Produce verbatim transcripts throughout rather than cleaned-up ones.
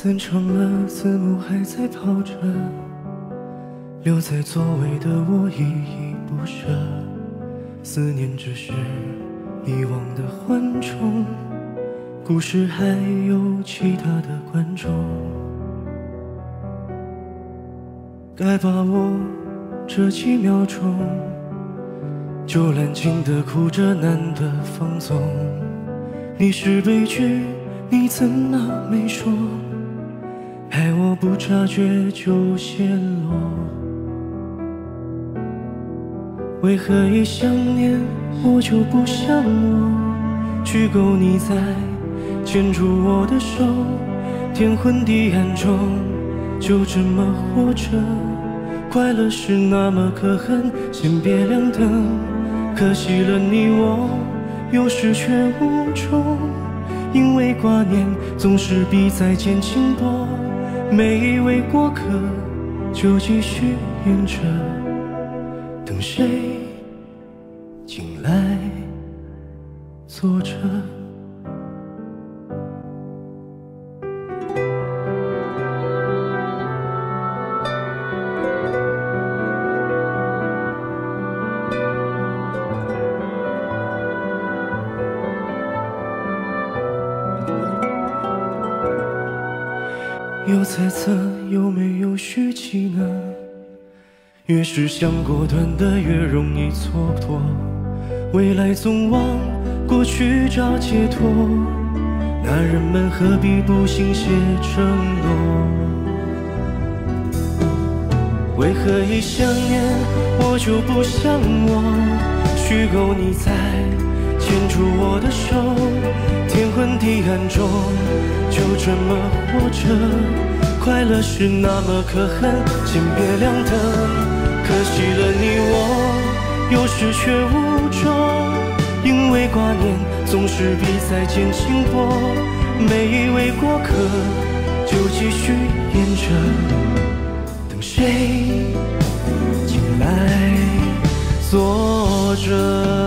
散场了，字幕还在跑着，留在座位的我依依不舍，思念只是遗忘的缓冲，故事还有其他的观众，该把握这几秒钟，就冷静地哭着，难得放纵。你是悲剧，你怎么没说？害我不察觉就泄露。为何一想念我就不像我？虚构你在牵住我的手，天昏地暗中就这么活着。快乐是那么可恨，先别亮灯，可惜了你我，有时却无中。因为挂念总是比再见轻多，每一位过客就继续沿着，等谁进来坐着。有猜测有没有续集呢？越是想果断的越容易蹉跎，未来总往过去找解脱，那人们何必不信写承诺？为何一想念我就不像我？虚构你在牵住我的手，天昏地暗中就这么活着。快乐是那么可恨，先别亮灯，可惜了你我，有时却无中。因为挂念总是比再见轻薄，每一位过客就继续沿着，等谁进来坐着。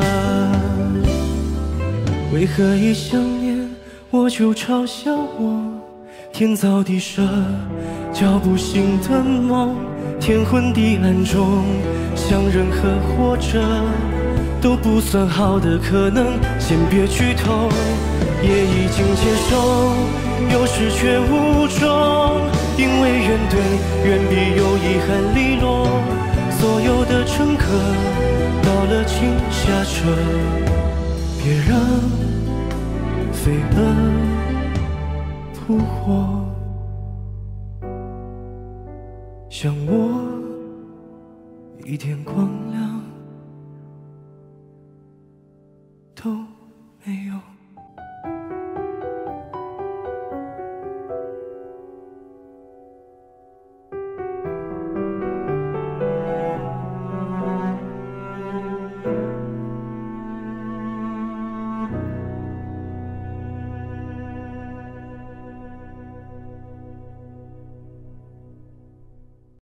为何一想念我就嘲笑我？天造地设，叫不醒的梦，天昏地暗中，像人和活着都不算好的可能，先别剧透，也已经接受，有时却无中，因为怨怼远比有遗憾利落，所有的乘客到了请下车，别让飞蛾扑火，像我一点光亮。